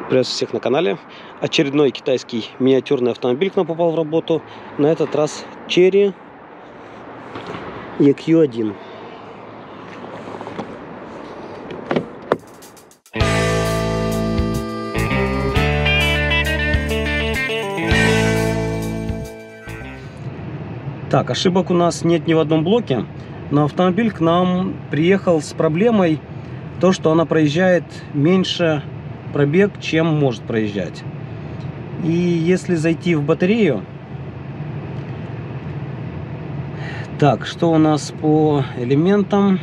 Приветствую всех на канале. Очередной китайский миниатюрный автомобиль к нам попал в работу. На этот раз Chery EQ1. Так, ошибок у нас нет ни в одном блоке, но автомобиль к нам приехал с проблемой, то, что она проезжает меньше пробег, чем может проезжать. И если зайти в батарею, так, что у нас по элементам?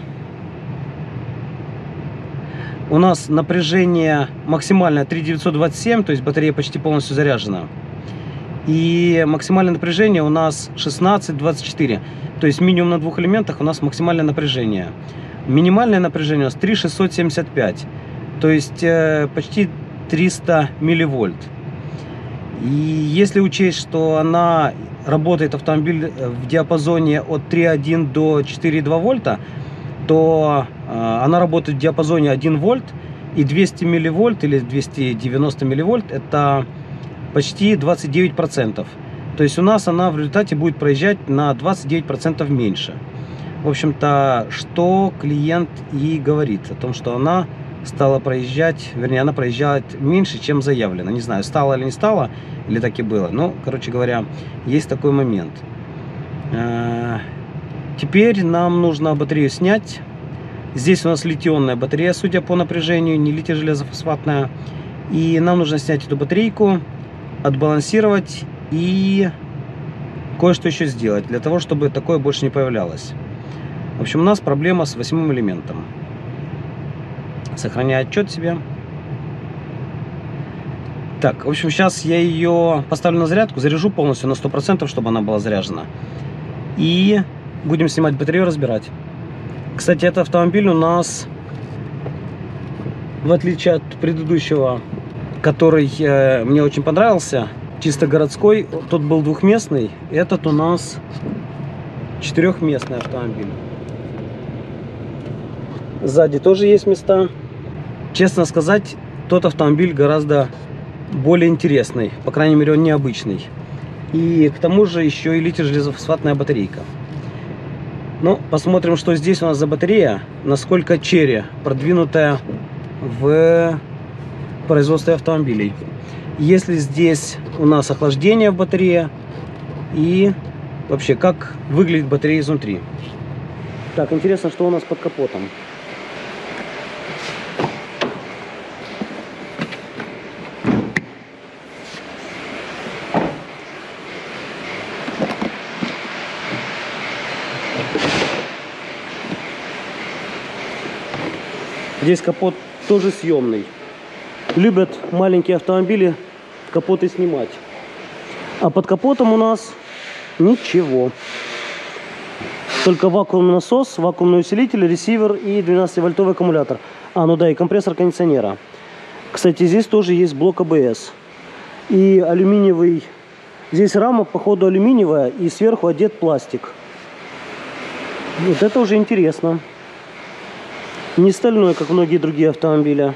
У нас напряжение максимальное 3927, то есть батарея почти полностью заряжена. И максимальное напряжение у нас 1624, то есть минимум на двух элементах у нас максимальное напряжение. Минимальное напряжение у нас 3675, то есть почти 300 милливольт. И если учесть, что она работает, автомобиль, в диапазоне от 3,1 до 4,2 вольта, то она работает в диапазоне 1 вольт, и 200 милливольт или 290 милливольт это почти 29%. То есть у нас она в результате будет проезжать на 29% меньше. В общем-то, что клиент и говорит о том, что она стала проезжать, вернее, она проезжает меньше, чем заявлено. Не знаю, стало или не стало, или так и было. Но, короче говоря, есть такой момент. Теперь нам нужно батарею снять. Здесь у нас литионная батарея, судя по напряжению, не литий-железофосфатная. И нам нужно снять эту батарейку, отбалансировать и кое-что еще сделать, для того, чтобы такое больше не появлялось. В общем, у нас проблема с 8-м элементом. Сохраняю отчет себе. Так, в общем, сейчас я ее поставлю на зарядку, заряжу полностью на 100%, чтобы она была заряжена. И будем снимать батарею, разбирать. Кстати, этот автомобиль у нас, в отличие от предыдущего, который мне очень понравился, чисто городской, тот был двухместный, этот у нас четырехместный автомобиль. Сзади тоже есть места. Честно сказать, тот автомобиль гораздо более интересный, по крайней мере, он необычный. И к тому же еще и литий-железофосфатная батарейка. Ну, посмотрим, что здесь у нас за батарея, насколько Chery продвинутая в производстве автомобилей. Если здесь у нас охлаждение в батарее и вообще как выглядит батарея изнутри. Так, интересно, что у нас под капотом. Здесь капот тоже съемный. Любят маленькие автомобили капоты снимать. А под капотом у нас ничего. Только вакуумный насос, вакуумный усилитель, ресивер и 12-вольтовый аккумулятор. А, ну да, и компрессор кондиционера. Кстати, здесь тоже есть блок АБС. И алюминиевый. Здесь рама, походу, алюминиевая, и сверху одет пластик. Вот это уже интересно. Не стальной, как многие другие автомобили.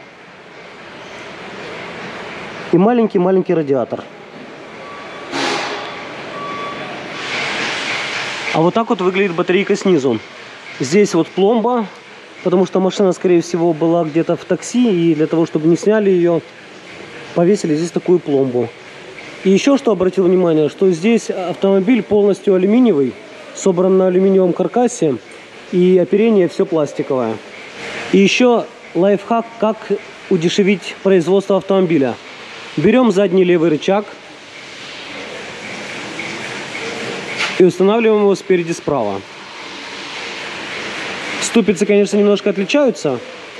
И маленький-маленький радиатор. А вот так вот выглядит батарейка снизу. Здесь вот пломба, потому что машина, скорее всего, была где-то в такси, и для того, чтобы не сняли ее, повесили здесь такую пломбу. И еще что обратил внимание, что здесь автомобиль полностью алюминиевый, собран на алюминиевом каркасе, и оперение все пластиковое. И еще лайфхак, как удешевить производство автомобиля. Берем задний левый рычаг и устанавливаем его спереди справа. Ступицы, конечно, немножко отличаются,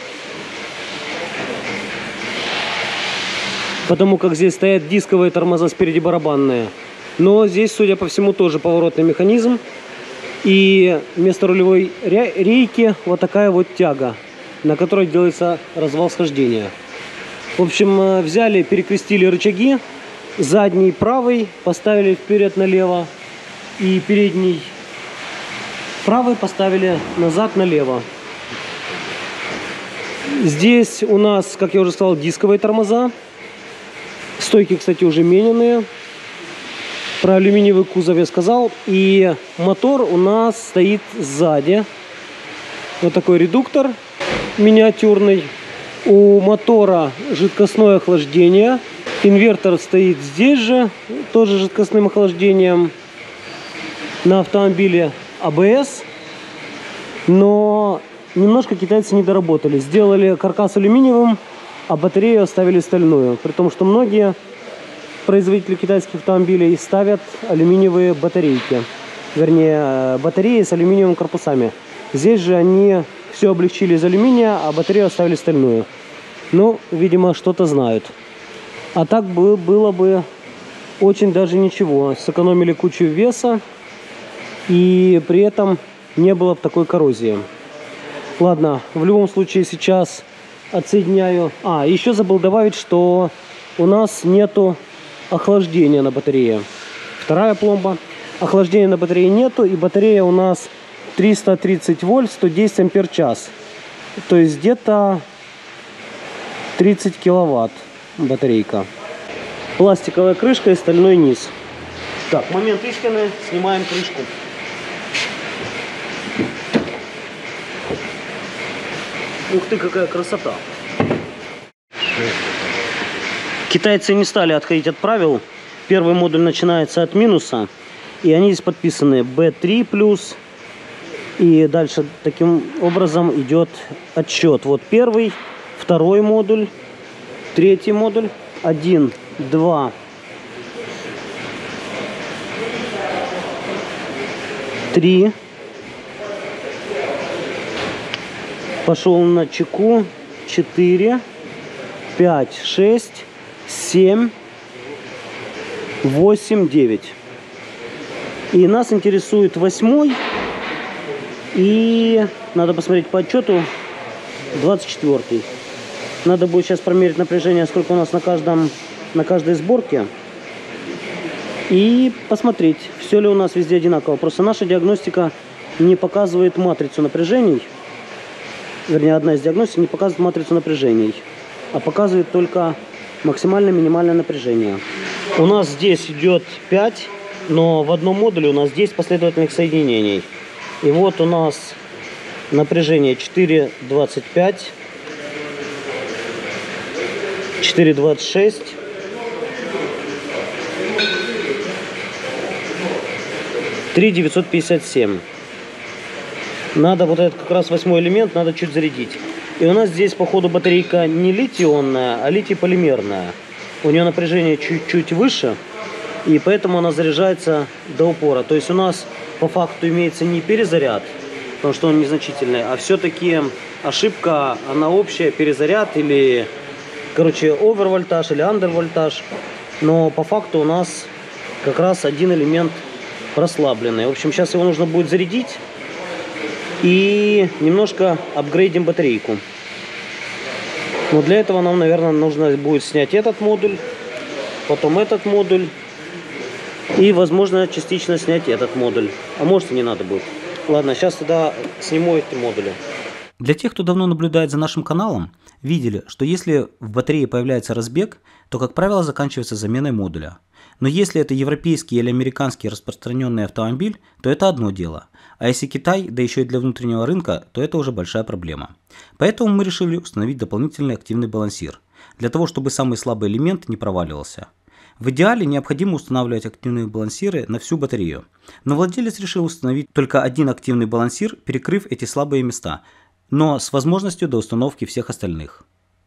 потому как здесь стоят дисковые тормоза, спереди барабанные. Но здесь, судя по всему, тоже поворотный механизм. И вместо рулевой рейки вот такая вот тяга, на которой делается развал схождения. В общем, взяли, перекрестили рычаги. Задний правый поставили вперед налево. И передний правый поставили назад налево. Здесь у нас, как я уже сказал, дисковые тормоза. Стойки, кстати, уже мененные. Про алюминиевый кузов я сказал. И мотор у нас стоит сзади. Вот такой редуктор миниатюрный. У мотора жидкостное охлаждение. Инвертор стоит здесь же, тоже жидкостным охлаждением. На автомобиле АБС. Но немножко китайцы не доработали. Сделали каркас алюминиевым, а батарею оставили стальную. При том, что многие производители китайских автомобилей ставят алюминиевые батарейки. Вернее, батареи с алюминиевыми корпусами. Здесь же они все облегчили из алюминия, а батарею оставили стальную. Ну, видимо, что-то знают. А так было бы очень даже ничего. Сэкономили кучу веса. И при этом не было бы такой коррозии. Ладно, в любом случае сейчас отсоединяю. Еще забыл добавить, что у нас нету охлаждения на батарее. Вторая пломба. Охлаждения на батарее нету, и батарея у нас 330 вольт, 110 ампер час. То есть где-то 30 киловатт батарейка. Пластиковая крышка и стальной низ. Так, момент истины. Снимаем крышку. Ух ты, какая красота. Китайцы не стали отходить от правил. Первый модуль начинается от минуса. И они здесь подписаны B3+. И дальше таким образом идет отсчет. Вот первый, второй модуль, третий модуль. 1, 2, 3. Пошел на чеку. 4, 5, 6, 7, 8, 9. И нас интересует 8-й. И надо посмотреть по отчету 24-й. Надо будет сейчас промерить напряжение, сколько у нас на каждой сборке. И посмотреть, все ли у нас везде одинаково. Просто наша диагностика не показывает матрицу напряжений. Вернее, одна из диагностик не показывает матрицу напряжений, а показывает только максимальное минимальное напряжение. У нас здесь идет 5, но в одном модуле у нас 10 последовательных соединений. И вот у нас напряжение 4,25, 4,26, 3,957. Надо вот этот как раз 8-й элемент, надо чуть зарядить. И у нас здесь, походу, батарейка не литий-ионная, а литий-полимерная. У нее напряжение чуть-чуть выше, и поэтому она заряжается до упора. То есть у нас по факту имеется не перезаряд, потому что он незначительный, а все-таки ошибка, она общая, перезаряд или, короче, овервольтаж или андервольтаж. Но по факту у нас как раз один элемент прослабленный. В общем, сейчас его нужно будет зарядить. И немножко апгрейдим батарейку. Но для этого нам, наверное, нужно будет снять этот модуль, потом этот модуль. И, возможно, частично снять этот модуль. А может, и не надо будет. Ладно, сейчас тогда сниму эти модули. Для тех, кто давно наблюдает за нашим каналом, видели, что если в батарее появляется разбег, то, как правило, заканчивается заменой модуля. Но если это европейский или американский распространенный автомобиль, то это одно дело. А если Китай, да еще и для внутреннего рынка, то это уже большая проблема. Поэтому мы решили установить дополнительный активный балансир, для того, чтобы самый слабый элемент не проваливался. В идеале необходимо устанавливать активные балансиры на всю батарею, но владелец решил установить только один активный балансир, перекрыв эти слабые места, но с возможностью до установки всех остальных.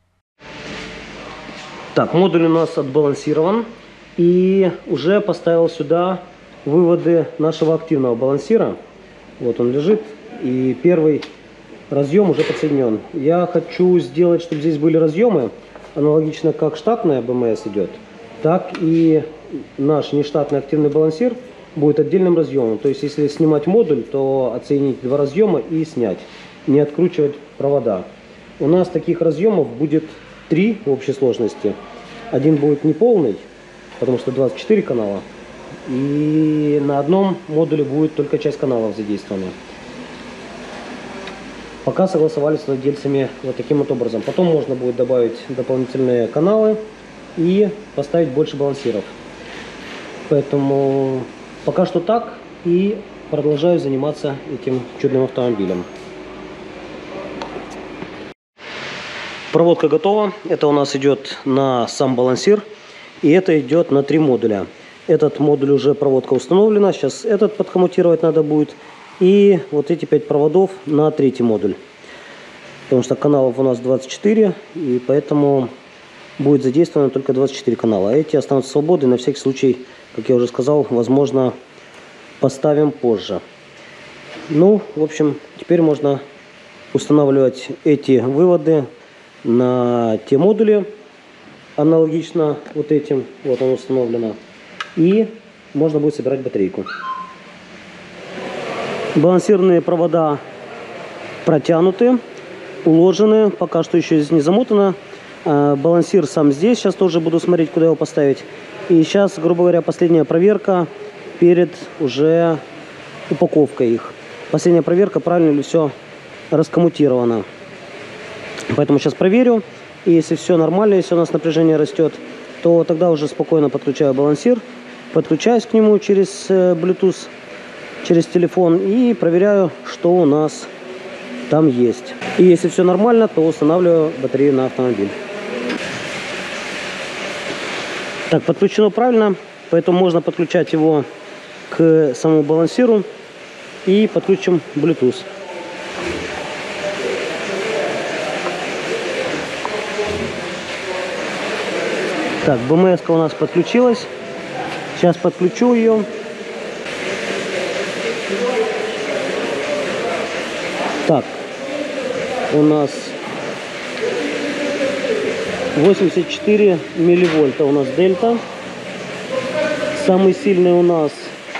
Так, модуль у нас отбалансирован, и уже поставил сюда выводы нашего активного балансира. Вот он лежит, и первый разъем уже подсоединен. Я хочу сделать, чтобы здесь были разъемы, аналогично как штатная БМС идет, так и наш нештатный активный балансир будет отдельным разъемом. То есть, если снимать модуль, то отсоединить два разъема и снять, не откручивать провода. У нас таких разъемов будет 3 в общей сложности. Один будет неполный, потому что 24 канала. И на одном модуле будет только часть каналов задействована. Пока согласовались с владельцами вот таким вот образом. Потом можно будет добавить дополнительные каналы и поставить больше балансиров. Поэтому пока что так, и продолжаю заниматься этим чудным автомобилем. Проводка готова. Это у нас идет на сам балансир, и это идет на 3 модуля. Этот модуль уже проводка установлена. Сейчас этот подхомутировать надо будет. И вот эти 5 проводов на 3-й модуль. Потому что каналов у нас 24, и поэтому будет задействовано только 24 канала. А эти останутся свободны. На всякий случай, как я уже сказал, возможно, поставим позже. Ну, в общем, теперь можно устанавливать эти выводы на те модули, аналогично вот этим. Вот оно установлено. И можно будет собирать батарейку. Балансирные провода протянуты, уложены. Пока что еще здесь не замотано. Балансир сам здесь. Сейчас тоже буду смотреть, куда его поставить. И сейчас, грубо говоря, последняя проверка перед уже упаковкой их. Последняя проверка, правильно ли все раскоммутировано. Поэтому сейчас проверю. И если все нормально, если у нас напряжение растет, то тогда уже спокойно подключаю балансир. Подключаюсь к нему через Bluetooth, через телефон, и проверяю, что у нас там есть. И если все нормально, то устанавливаю батарею на автомобиль. Так, подключено правильно, поэтому можно подключать его к самому балансиру и подключим Bluetooth. Так, БМС у нас подключилась. Сейчас подключу ее. Так, у нас 84 милливольта у нас дельта. Самый сильный у нас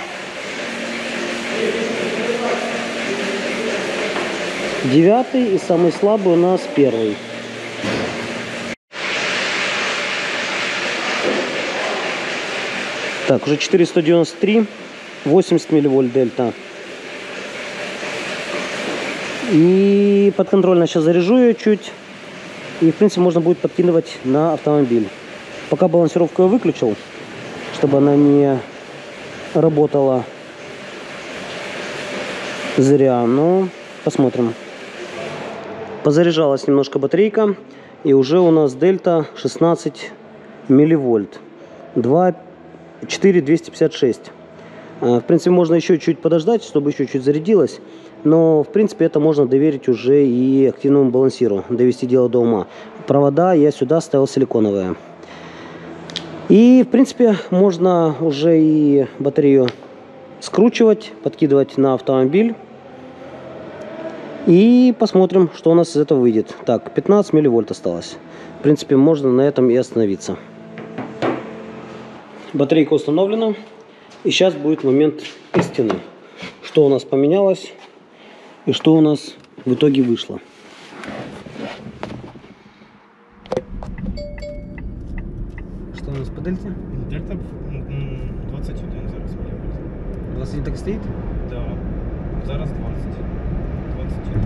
9, и самый слабый у нас 1. Так, уже 493, 80 милливольт дельта. И подконтрольно сейчас заряжу ее чуть. И, в принципе, можно будет подкидывать на автомобиль. Пока балансировку я выключил, чтобы она не работала зря. Но посмотрим. Позаряжалась немножко батарейка. И уже у нас дельта 16 милливольт. 4,256. В принципе, можно еще чуть подождать, чтобы еще чуть зарядилось. Но, в принципе, это можно доверить уже и активному балансиру, довести дело до ума. Провода я сюда ставил силиконовые. И, в принципе, можно уже и батарею скручивать, подкидывать на автомобиль. И посмотрим, что у нас из этого выйдет. Так, 15 милливольт осталось. В принципе, можно на этом и остановиться. Батарейка установлена. И сейчас будет момент истины. Что у нас поменялось и что у нас в итоге вышло. Что у нас по дельте? Дельта 21 зараз. 21 так и стоит? Да. Зараз 20. 21.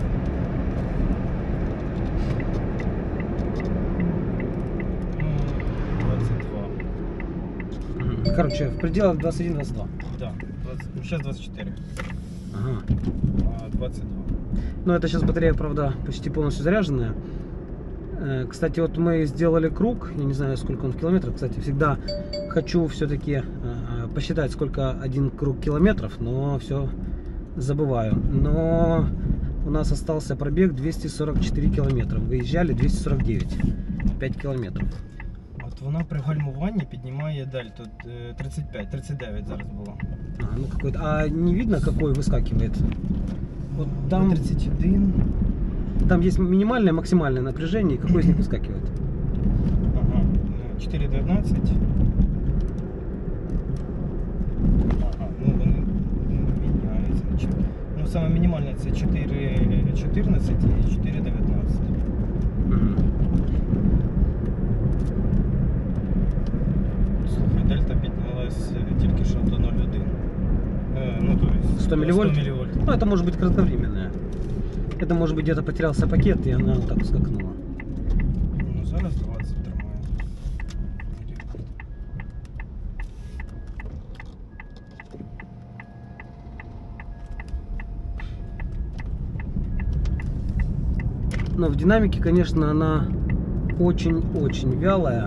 Короче, в пределах 21-22. Да. 20, сейчас 24. Ага. 22. Ну, это сейчас батарея, правда, почти полностью заряженная. Кстати, вот мы сделали круг. Я не знаю, сколько он в километрах. Кстати, всегда хочу все-таки посчитать, сколько один круг километров, но все забываю. Но у нас остался пробег 244 километра. Выезжали 249. 5 километров. От вона при гальмуванні піднімає дельту 39 зараз було. Ну какой-то. А не видно, какой выскакивает? Вот там 31. Там есть минимальное, максимальное напряжение. Какой из них выскакивает? Ага. 4,19. Ага, ну вони міняються. Ну саме мінімальне це 4,14 і 4,19. Слухай, дельта піднялась тільки що до 0,1. Ну, то есть 100 милливольт? 100 милливольт. Ну, это может быть кратковременное. Это может быть где-то потерялся пакет, и она вот так скакнула. Ну, зараз 20 тримає. Но в динамике, конечно, она очень-очень вялая.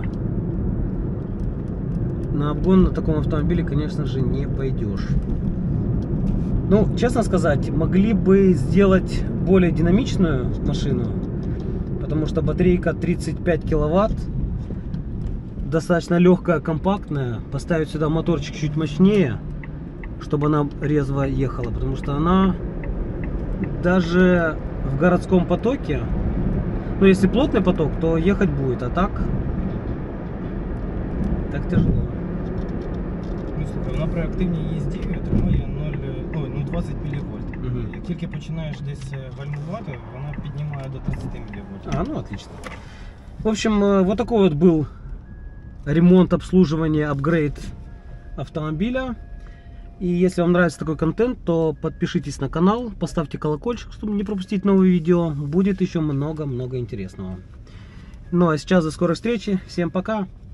На обгон на таком автомобиле, конечно же, не пойдешь. Ну, честно сказать, могли бы сделать более динамичную машину, потому что батарейка 35 киловатт, достаточно легкая, компактная. Поставить сюда моторчик чуть мощнее, чтобы она резво ехала, потому что она даже в городском потоке, ну, если плотный поток, то ехать будет, а так тяжело. Ну, слухай, вона при активній їзді отримує 20 мВ. Угу. Як тільки починаєш десь гальмувати, вона піднімає до 30 мВ. Ну отлично. В общем, вот такой вот был ремонт, обслуживание, апгрейд автомобиля. И если вам нравится такой контент, то подпишитесь на канал, поставьте колокольчик, чтобы не пропустить новые видео. Будет еще много-много интересного. Ну а сейчас до скорой встречи. Всем пока!